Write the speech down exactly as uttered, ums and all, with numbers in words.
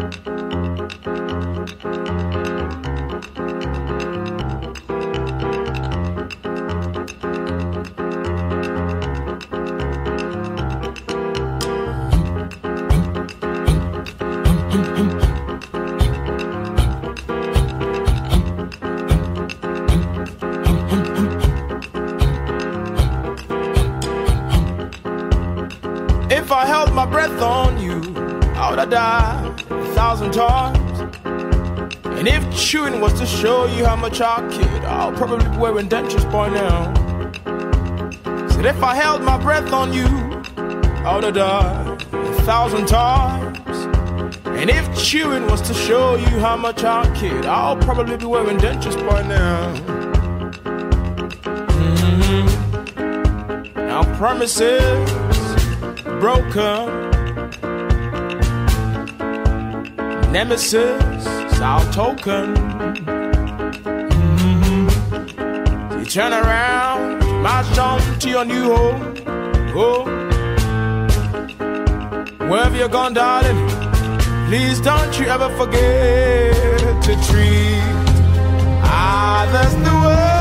If I held my breath on you, I would have died a thousand times. And if chewing was to show you how much I kid, I'll probably be wearing dentures by now. Said if I held my breath on you, I would have died a thousand times. And if chewing was to show you how much I kid, I'll probably be wearing dentures by now. Mm-hmm. Now promises broken, nemesis our token. Mm-hmm. You turn around, march on to your new home. Oh, wherever you're gone, darling, please don't you ever forget to treat others the way